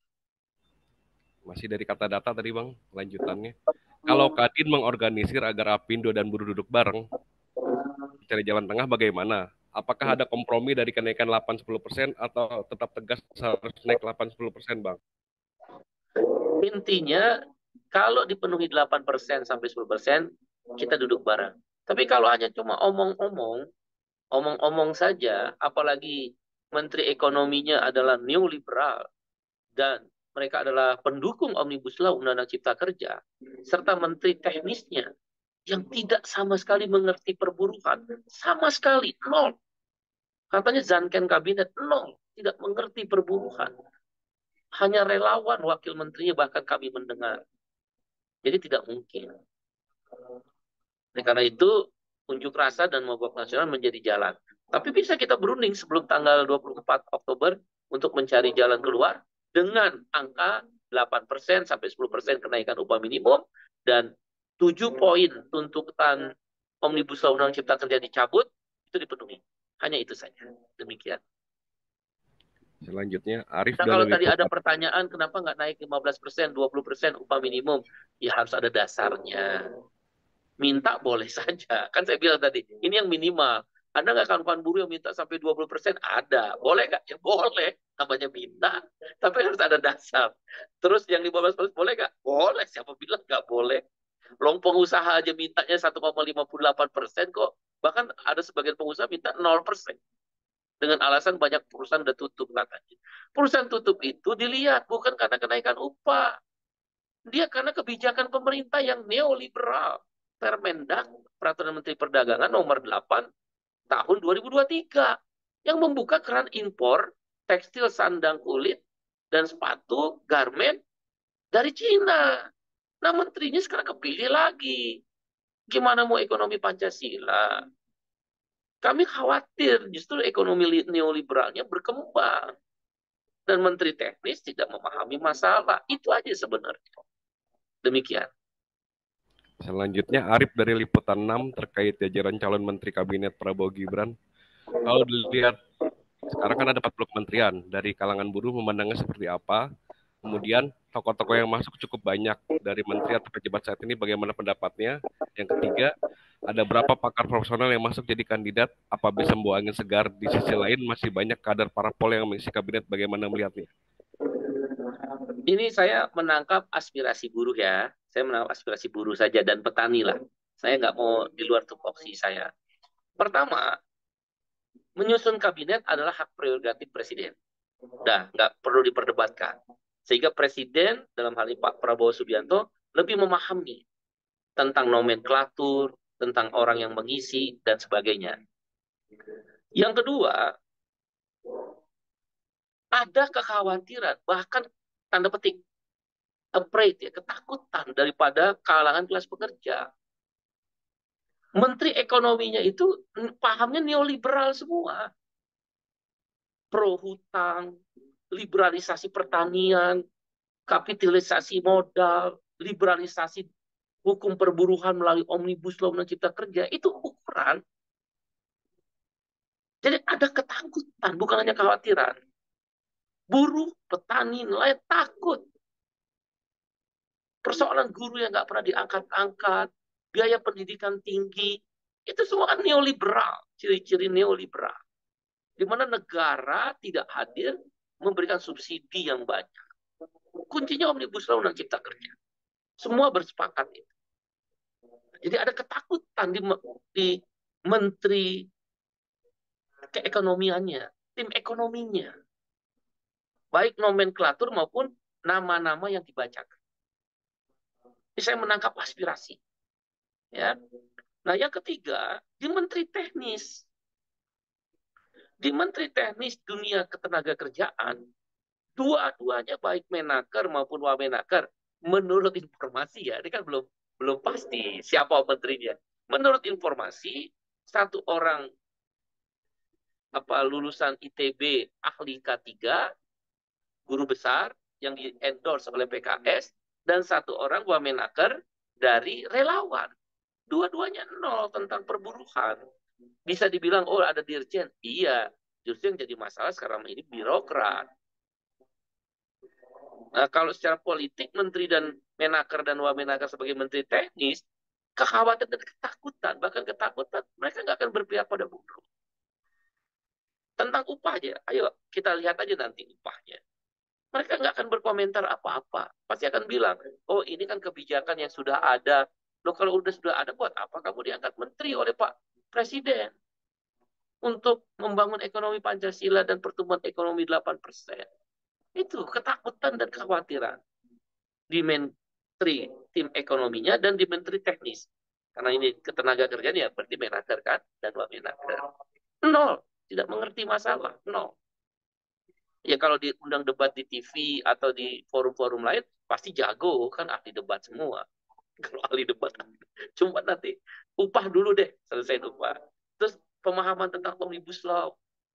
Masih dari kata data tadi Bang, lanjutannya. Kalau Kadin mengorganisir agar Apindo dan buruh duduk bareng, cari jalan tengah bagaimana? Apakah ada kompromi dari kenaikan delapan sampai sepuluh persen atau tetap tegas harus naik delapan sampai sepuluh persen Bang? Intinya, kalau dipenuhi delapan persen sampai sepuluh persen, kita duduk bareng. Tapi kalau hanya cuma omong-omong, omong-omong saja, apalagi Menteri Ekonominya adalah neoliberal, dan mereka adalah pendukung Omnibus Law Undang-Undang Cipta Kerja, serta Menteri Teknisnya yang tidak sama sekali mengerti perburuhan. Sama sekali, nol. Katanya Zanken Kabinet, nol. Tidak mengerti perburuhan. Hanya relawan wakil menterinya bahkan kami mendengar. Jadi tidak mungkin. Nah, karena itu unjuk rasa dan mogok nasional menjadi jalan. Tapi bisa kita berunding sebelum tanggal dua puluh empat Oktober untuk mencari jalan keluar dengan angka delapan persen sampai sepuluh persen kenaikan upah minimum dan tujuh poin tuntutan Omnibus Law Undang Cipta Kerja dicabut, itu dipenuhi. Hanya itu saja. Demikian. Selanjutnya, Arif Nah, dari kalau tadi ada Liputan. pertanyaan kenapa nggak naik lima belas persen, dua puluh persen upah minimum, ya harus ada dasarnya. Minta boleh saja. Kan saya bilang tadi, ini yang minimal. Ada nggak kawan-kawan buruh yang minta sampai dua puluh persen? Ada. Boleh nggak? Ya boleh. Namanya minta. Tapi harus ada dasar. Terus yang lima belas persen boleh nggak? Boleh. Siapa bilang nggak boleh? Long pengusaha aja mintanya satu koma lima delapan persen kok. Bahkan ada sebagian pengusaha minta nol persen. Dengan alasan banyak perusahaan udah tutup katanya. Perusahaan tutup itu dilihat bukan karena kenaikan upah. Dia karena kebijakan pemerintah yang neoliberal. Permendak, Peraturan Menteri Perdagangan nomor delapan tahun dua ribu dua puluh tiga yang membuka keran impor tekstil sandang kulit dan sepatu garment dari Cina. Nah, menterinya sekarang kepilih lagi. Gimana mau ekonomi Pancasila? Kami khawatir justru ekonomi neoliberalnya berkembang. Dan Menteri Teknis tidak memahami masalah. Itu aja sebenarnya. Demikian. Selanjutnya, Arif dari Liputan enam terkait jajaran calon Menteri Kabinet Prabowo Gibran. Kalau dilihat, sekarang kan ada empat puluh kementerian. Dari kalangan buruh memandangnya seperti apa? Kemudian, tokoh-tokoh yang masuk cukup banyak dari menteri atau pejabat saat ini, bagaimana pendapatnya? Yang ketiga, ada berapa pakar profesional yang masuk jadi kandidat? Apa bisa membawa angin segar? Di sisi lain, masih banyak kader parpol yang mengisi kabinet, bagaimana melihatnya? Ini saya menangkap aspirasi buruh ya. Saya menangkap aspirasi buruh saja dan petani lah. Saya nggak mau di luar tupoksi saya. Pertama, menyusun kabinet adalah hak prerogatif presiden. Nah, nggak perlu diperdebatkan. Sehingga presiden, dalam hal ini Pak Prabowo Subianto, lebih memahami tentang nomenklatur, tentang orang yang mengisi, dan sebagainya. Yang kedua, Ada kekhawatiran, bahkan tanda petik afraid ya, ketakutan daripada kalangan kelas pekerja. Menteri ekonominya itu pahamnya neoliberal semua. Pro hutang, liberalisasi pertanian, kapitalisasi modal, liberalisasi hukum perburuhan melalui Omnibus Law Undang Cipta Kerja, itu ukuran. Jadi ada ketakutan, bukan hanya kekhawatiran. Buruh, petani, nelayan takut. Persoalan guru yang nggak pernah diangkat-angkat, biaya pendidikan tinggi, itu semua kan neoliberal, ciri-ciri neoliberal. Di mana negara tidak hadir memberikan subsidi yang banyak. Kuncinya Omnibus Law Undang Cipta Kerja. Semua bersepakat itu. Jadi ada ketakutan di, di menteri keekonomiannya, tim ekonominya. Baik nomenklatur maupun nama-nama yang dibacakan. Ini saya menangkap aspirasi. Ya. Nah, yang ketiga, di menteri teknis. Di menteri teknis dunia ketenaga kerjaan, dua-duanya baik Menaker maupun Wamenaker, menurut informasi ya, ini kan belum belum pasti siapa menterinya. Menurut informasi, satu orang apa lulusan I T B ahli K tiga, guru besar yang di-endorse oleh P K S, dan satu orang Wamenaker dari relawan. Dua-duanya nol tentang perburuhan. Bisa dibilang, oh ada dirjen. Iya, justru yang jadi masalah sekarang ini birokrat. Nah, kalau secara politik, menteri dan menaker dan wamenaker sebagai menteri teknis, kekhawatiran dan ketakutan, bahkan ketakutan, mereka nggak akan berpihak pada buruh. Tentang upahnya, ayo kita lihat aja nanti upahnya. Mereka nggak akan berkomentar apa-apa. Pasti akan bilang, oh ini kan kebijakan yang sudah ada. Loh kalau udah sudah ada, buat apa kamu diangkat menteri oleh Pak Presiden? Untuk membangun ekonomi Pancasila dan pertumbuhan ekonomi delapan persen. Itu ketakutan dan kekhawatiran. Di menteri tim ekonominya dan di menteri teknis. Karena ini ketenaga kerjaan ya berarti menaker kan dan wamenaker. Nol. Tidak mengerti masalah. Nol. Ya kalau diundang debat di T V atau di forum-forum lain, pasti jago. Kan ahli debat semua. Kalau ahli debat. Cuma nanti upah dulu deh. Selesai upah. Terus pemahaman tentang Omnibus Law.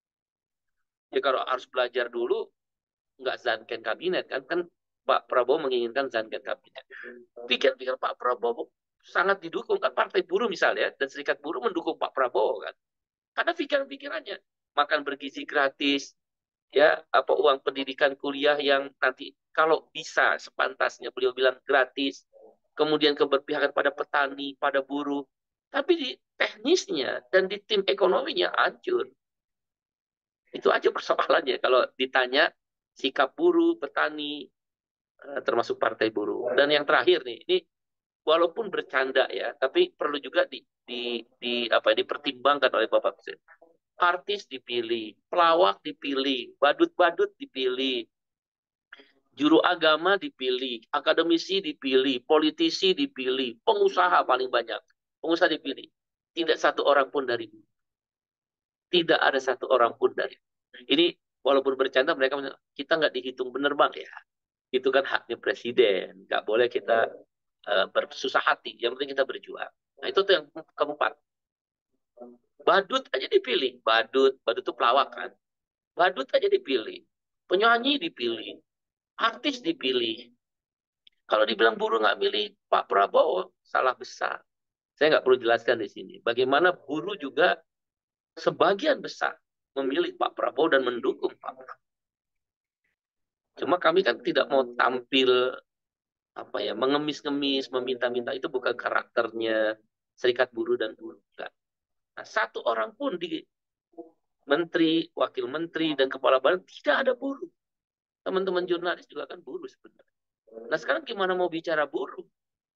Ya kalau harus belajar dulu, nggak Zanken kabinet kan. Kan Pak Prabowo menginginkan Zanken kabinet. Pikir-pikir Pak Prabowo sangat didukung. Kan Partai Buruh misalnya, dan Serikat Buruh mendukung Pak Prabowo kan. Karena pikiran-pikirannya. Makan bergizi gratis, ya apa uang pendidikan kuliah yang nanti kalau bisa sepantasnya beliau bilang gratis, kemudian keberpihakan pada petani, pada buruh, tapi di teknisnya dan di tim ekonominya hancur. Itu aja persoalannya kalau ditanya sikap buruh, petani, termasuk partai buruh. Dan yang terakhir nih, ini walaupun bercanda ya, tapi perlu juga di, di, di apa dipertimbangkan oleh Bapak Presiden. Artis dipilih, pelawak dipilih, badut-badut dipilih, juru agama dipilih, akademisi dipilih, politisi dipilih, pengusaha paling banyak. Pengusaha dipilih. Tidak satu orang pun dari tidak ada satu orang pun dari. Ini walaupun bercanda mereka kita nggak dihitung bener bang ya. Itu kan haknya presiden. Nggak boleh kita uh, bersusah hati. Yang penting kita berjuang. Nah itu tuh yang keempat. Badut aja dipilih. Badut, badut itu pelawak kan. Badut aja dipilih. Penyanyi dipilih. Artis dipilih. Kalau dibilang buruh nggak milih Pak Prabowo, salah besar. Saya nggak perlu jelaskan di sini. Bagaimana buruh juga sebagian besar memilih Pak Prabowo dan mendukung Pak Prabowo. Cuma kami kan tidak mau tampil apa ya mengemis-ngemis, meminta-minta, itu bukan karakternya Serikat Buruh dan Buruh. Nah, satu orang pun di menteri, wakil menteri, dan kepala badan tidak ada buruh. Teman-teman jurnalis juga kan buruh sebenarnya. Nah sekarang gimana mau bicara buruh?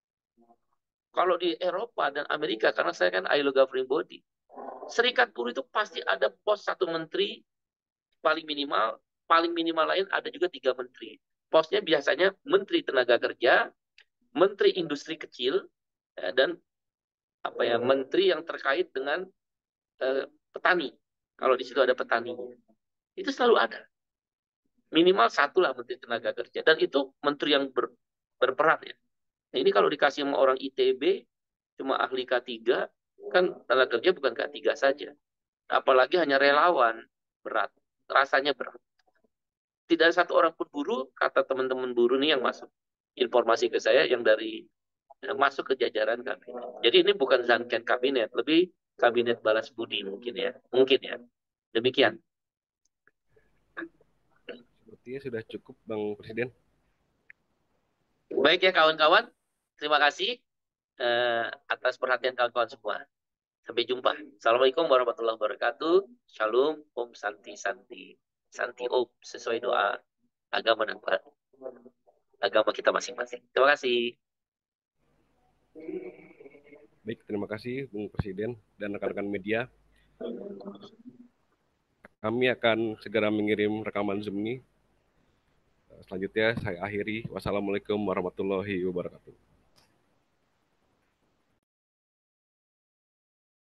Kalau di Eropa dan Amerika, karena saya kan I L O governing body, Serikat Buruh itu pasti ada pos satu menteri, paling minimal, paling minimal lain ada juga tiga menteri. Posnya biasanya Menteri Tenaga Kerja, Menteri Industri Kecil, dan apa ya menteri yang terkait dengan eh, petani. Kalau di situ ada petani, itu selalu ada. Minimal satu lah Menteri Tenaga Kerja. Dan itu menteri yang ber, berperan ya. Nah, ini kalau dikasih sama orang I T B, cuma ahli K tiga, kan tenaga kerja bukan K tiga saja. Apalagi hanya relawan, berat. Rasanya berat. Tidak ada satu orang pun buruh, kata teman-teman buruh nih yang masuk informasi ke saya, yang dari yang masuk ke jajaran kabinet. Jadi ini bukan Zanken kabinet, lebih kabinet balas budi mungkin ya. Mungkin ya. Demikian. Sepertinya sudah cukup, Bang Presiden. Baik ya kawan-kawan. Terima kasih eh, atas perhatian kawan-kawan semua. Sampai jumpa. Assalamualaikum warahmatullahi wabarakatuh. Shalom. Om Santi Santi. Santi Om. Sesuai doa agama dan agama kita masing-masing. Terima kasih. Baik, terima kasih Bung Presiden dan rekan-rekan media. Kami akan segera mengirim rekaman Zoom ini. Selanjutnya saya akhiri. Wassalamualaikum warahmatullahi wabarakatuh.